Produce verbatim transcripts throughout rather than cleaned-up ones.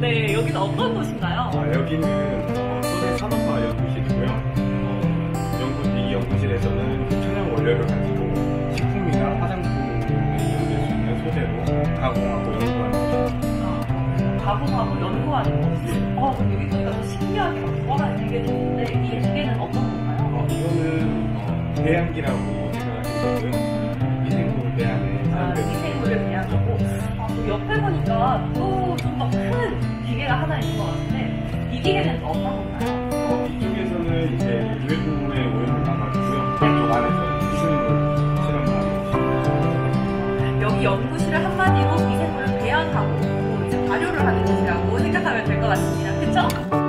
네, 여기는 어떤 곳인가요? 아, 여기는 어, 소재 산업화 연구실이고요. 어, 연구, 이 연구실에서는 천연 원료를 가지고 식품이나 화장품에 이용될 수 있는 소재로 가공하고 연구하는 곳입니다. 아, 가공하고 연구하는 곳? 어, 여기 보니까 더 신기하게 막 뭐가 되게 좋은데 이 기계는 어떤 건가요? 어, 이거는 어, 배양기라고 생각하시면 되고요. 미생물 배양에 아, 미생물을 배양하고 아, 또 옆에 보니까 또 좀 더 큰 기계가 하나 있는 것 같은데 이 기계는 어떤 건가요? 어, 이쪽에서는 이제 유해물의 오염을 막아주고요. 이쪽 안에서 미생물 실험을 하고 있습니다. 여기 연구실을 한마디로 미생물을 배양하고 또 이제 발효를 하는 곳이라고 생각하면 될 것 같습니다. 그쵸?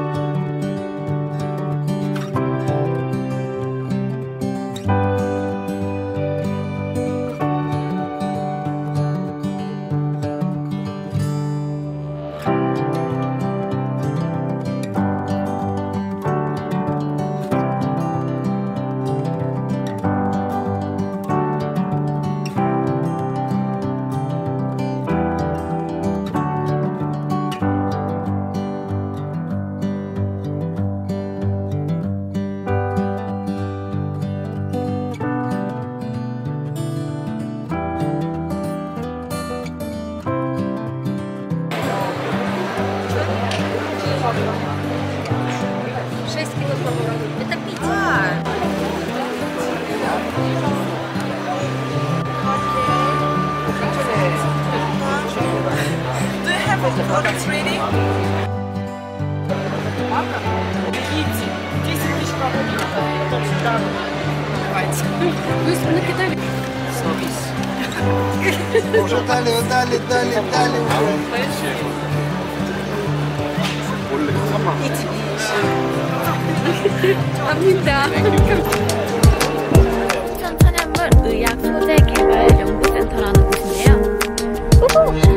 шесть килограмм. Это пицца. А. Do you have a product ready? Китти. десять тысяч калорий. Давайте. Вы накидали. Уже дали, дали, дали, дали уже. 갑니다. 순천천연물의약소재개발연구센터라는 곳인데요.